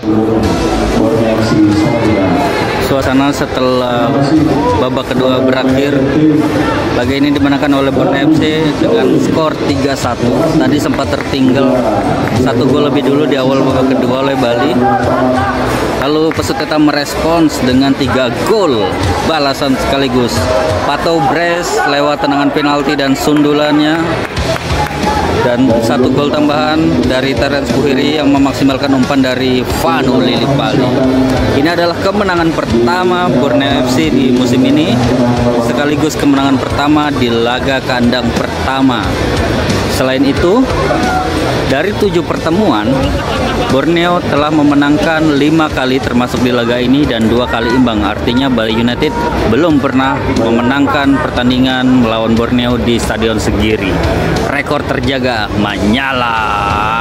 Suasana setelah babak kedua berakhir, laga ini dimenangkan oleh Borneo FC dengan skor 3-1. Tadi sempat tertinggal 1 gol lebih dulu di awal babak kedua oleh Bali. Lalu peserta merespons dengan 3 gol balasan sekaligus. Pato Bres lewat tendangan penalti dan sundulannya, dan 1 gol tambahan dari Terence Buhiri yang memaksimalkan umpan dari Vanu Lillipali. Ini adalah kemenangan pertama Borneo FC di musim ini, sekaligus kemenangan pertama di laga kandang pertama. Selain itu, dari 7 pertemuan, Borneo telah memenangkan 5 kali termasuk di laga ini dan 2 kali imbang. Artinya Bali United belum pernah memenangkan pertandingan melawan Borneo di Stadion Segiri. Rekor terjaga menyala.